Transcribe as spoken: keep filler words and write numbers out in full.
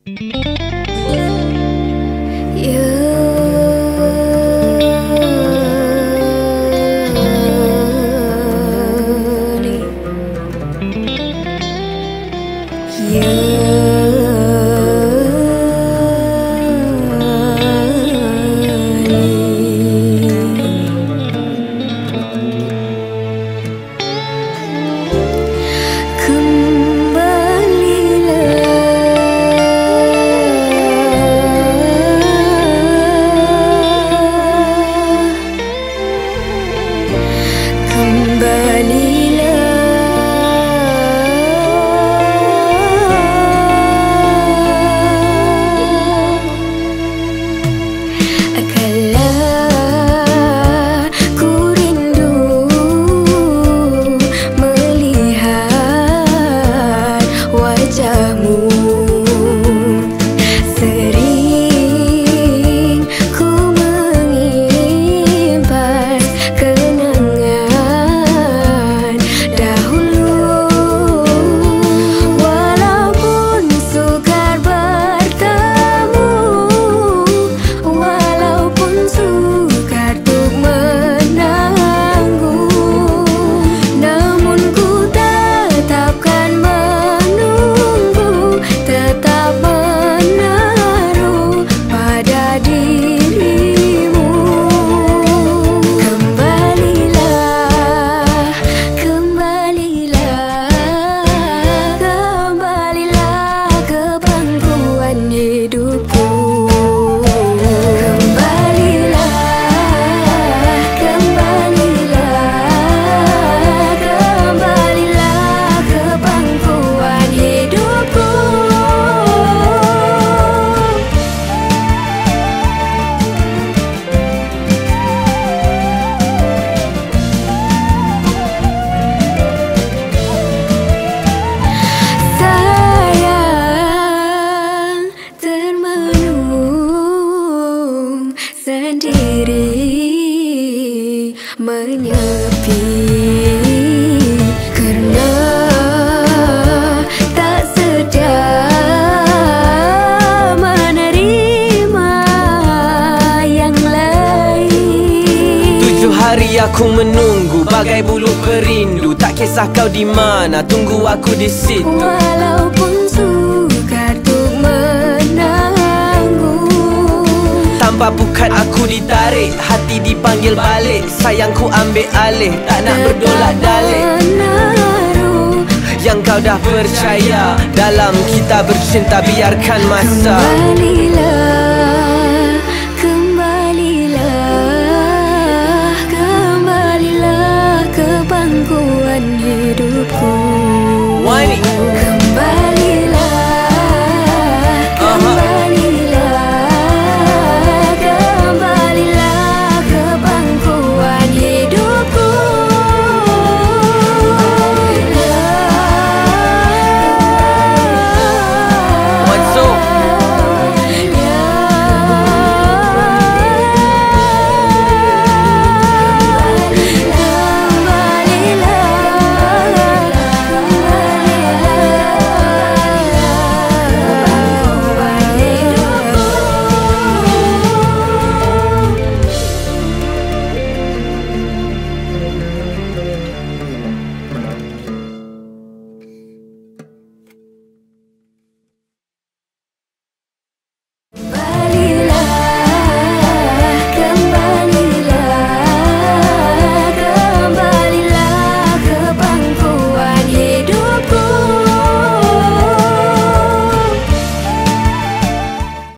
menyepi karena tak sedia menerima yang lain. Tujuh hari aku menunggu bagai bulu perindu, tak kisah kau di mana, tunggu aku di situ. Walaupun sukar untuk menanggung, tanpa bukan aku ditarik, hati dipanggil balik. Sayangku ambil alih, tak nak berdolak dalik. Yang kau dah percaya dalam kita bercinta, biarkan masa. Kembalilah